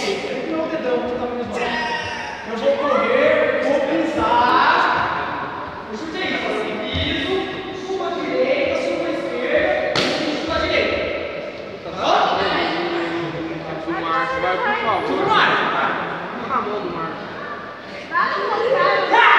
Sempre meu dedão que tá me levando. Eu vou correr, vou pisar. O chute é isso, assim. Piso, suba à direita, suba à esquerda, e suba à direita. Tá bom? O Marcos vai, por favor. Tudo mais. Na mão do Marcos. Vai no contrário.